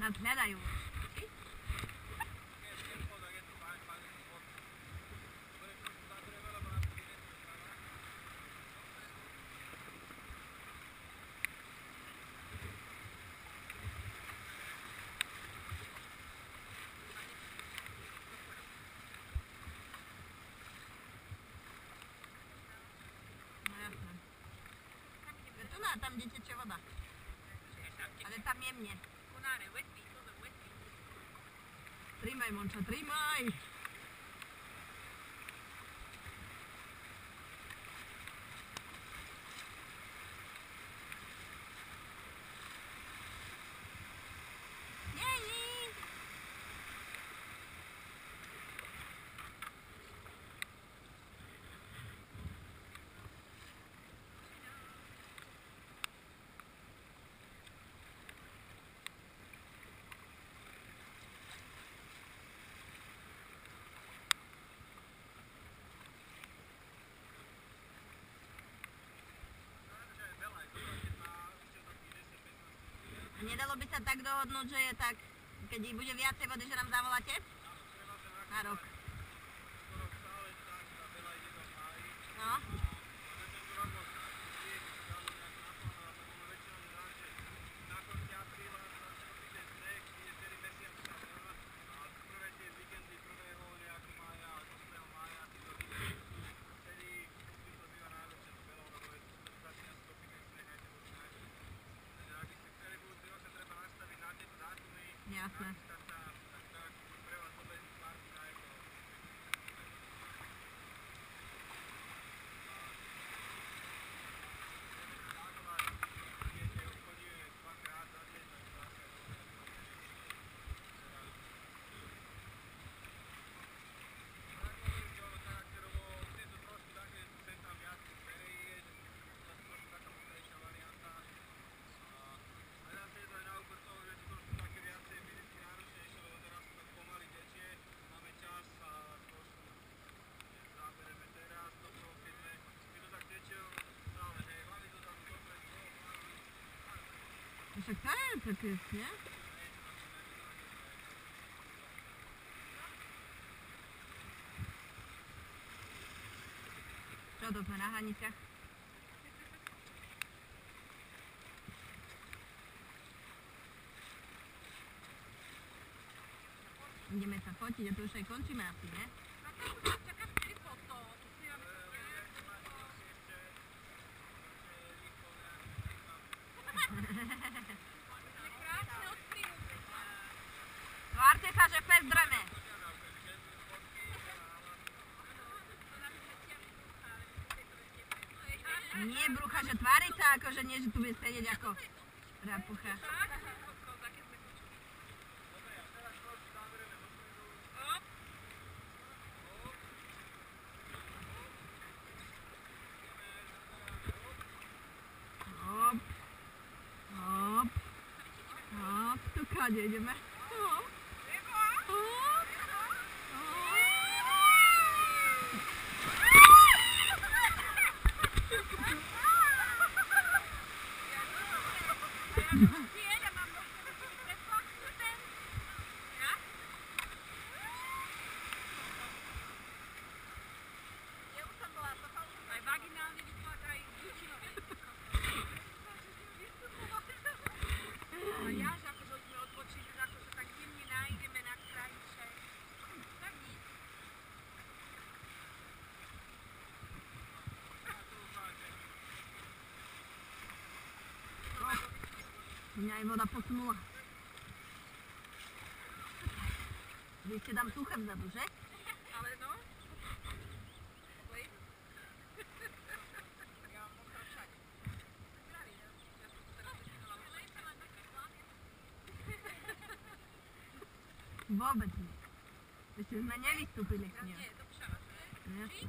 Nás hľadajú. Tam, kde tečie voda. Ale tam jemne. Trímaj, Monča, trímaj! Nedalo by sa tak dohodnúť, že je tak, keď bude viacej vody, že nám zavoláte? Na rok. No. Jasné. Však to je pekný, nie? Čo to sme na hraniciach? Ideme sa fotiť a to už aj končíme asi, nie? Tvárte sa, že pezdreme. Nie brucha, že tvári sa, akože nie, že tu bude sedieť ako rapucha. Hop. Hop. Hop. Tu kade ideme? Hop. Mňa aj voda posunula. Vy ste tam suché vzadu, že? Ale no. Vôbec nie. Ešte sme nevystúpili k nim. Jasne.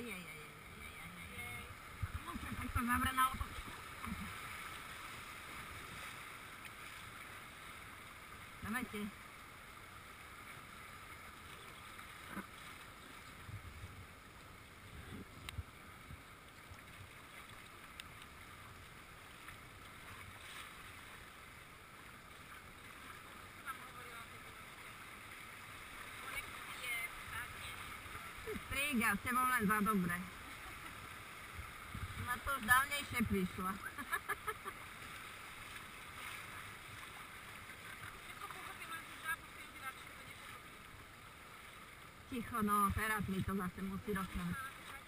Muszę tak to zabrać na oto. Dawajcie. Striga, z tebou len za dobre. Na to už dávnejšie prišla. Ticho, no, teraz mi to zase musí rozprávať.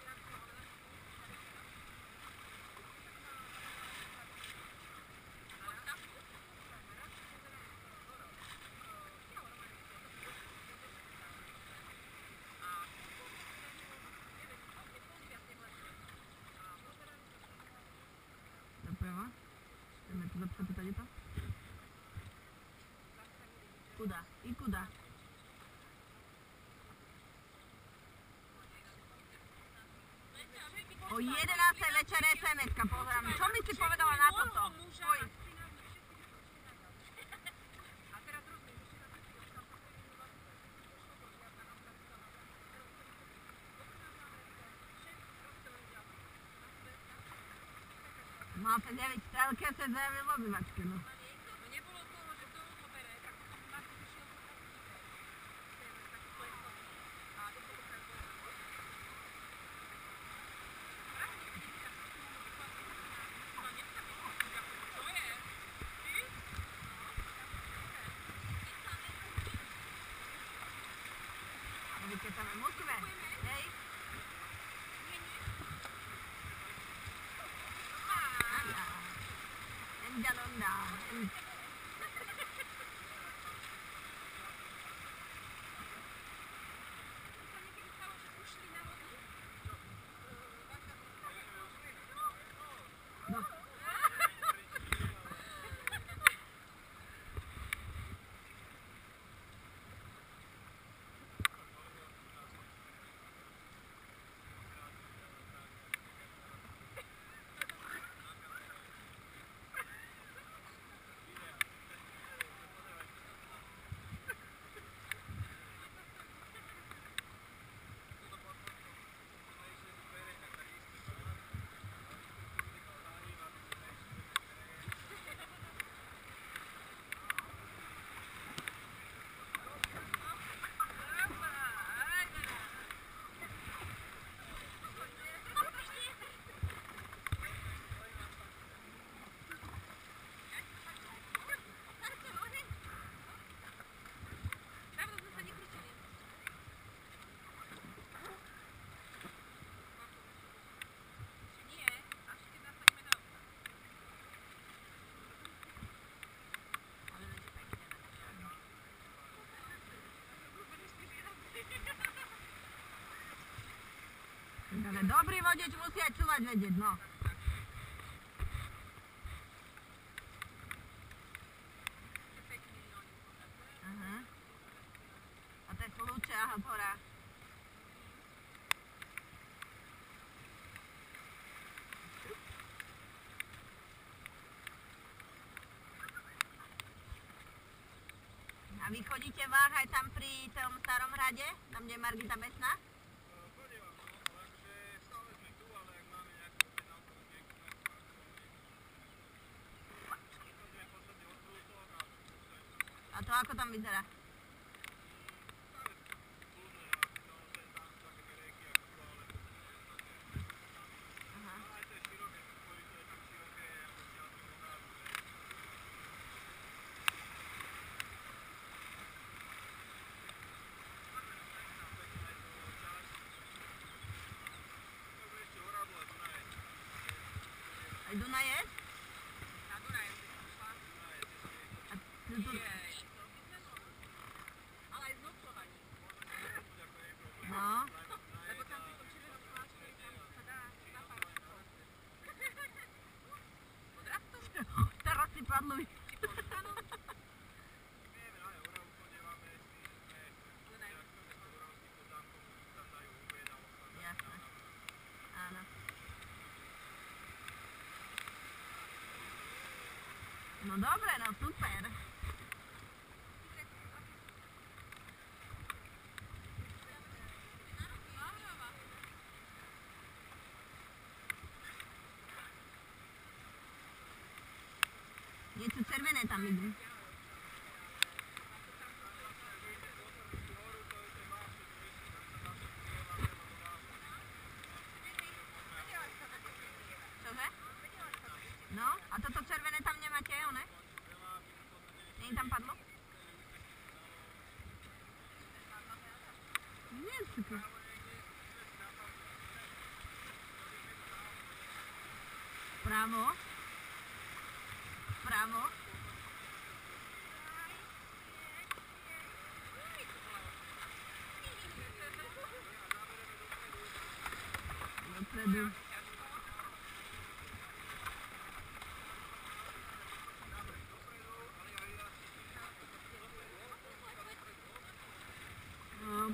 Doprava? Chceme tu zapýtať to? Kuda? I kuda? O 11. večer SMS-ka pozerám. Čo mi si povedala na toto? Oj. Mal sa 9 telke, sa zjavil v obyvačke, no. Keď tam musíme, hej? Enjalonda. No. Ale dobrý vodič musí aj čúvať vedieť, no. Aha. A to je kľúče, aha, hora. A vy chodíte váhať tam pri tom starom hrade? Tam, kde je Margita Besná? A to ako tam vyzerá? Aha. Aj Dunajec? Na Dunajec. A tu... No. Lebo tam pri tom červenom plášti, tam sa dá zapáčiť. Pod raftom? Teraz si padlo. Či pod stanom? Vieme, ale Oravu chodívame s tým, že sme Oravským pod zámkom, tam dajú obed a ochranu. Jasné. dobre, no super. Niečo červené tam idú. Čože? No, a toto červené tam nemáte, one? Nie tam padlo? Nie, super. Vpravo. Vpravo. Dopredu. Hop.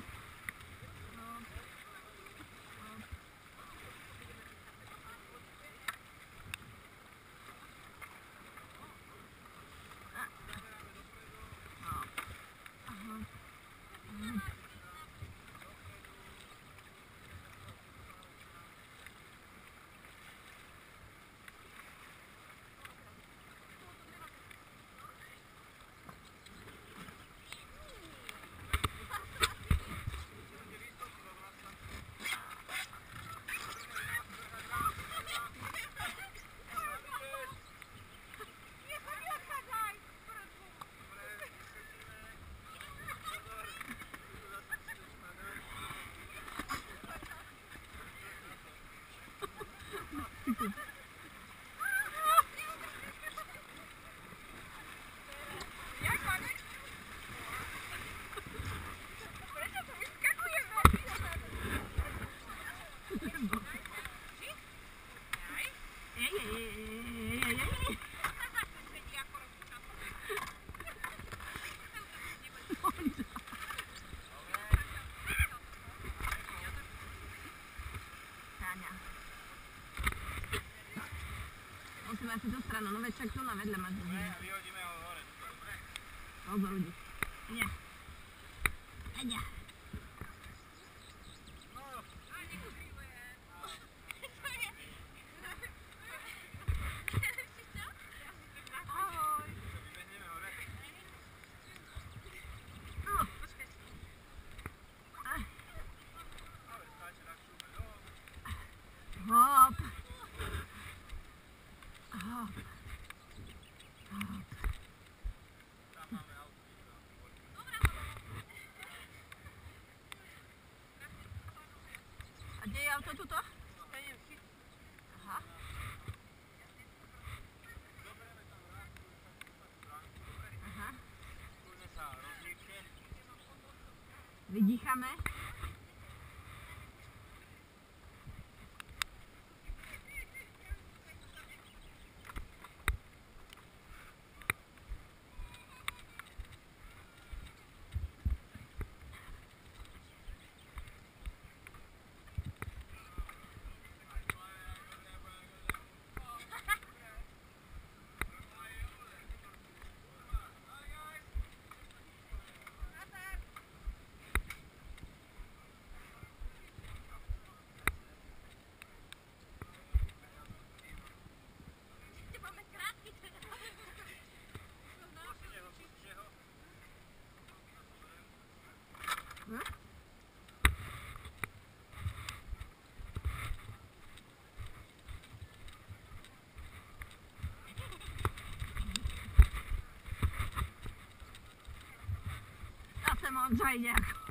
Musíme asi tú stranu, no veď však tu na vedle máš. Vyhodíme ho hore, dobre? Pozor ľudí. Ide. Ide. Hop. Hop. Hop. A kde je auto tuto? Aha. Aha. Vydýchame. Zase moc zajde.